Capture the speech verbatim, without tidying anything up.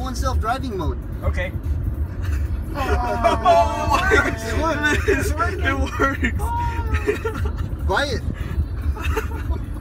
on self-driving mode. Okay. Oh, Oh my It gosh. works. It works. Buy it.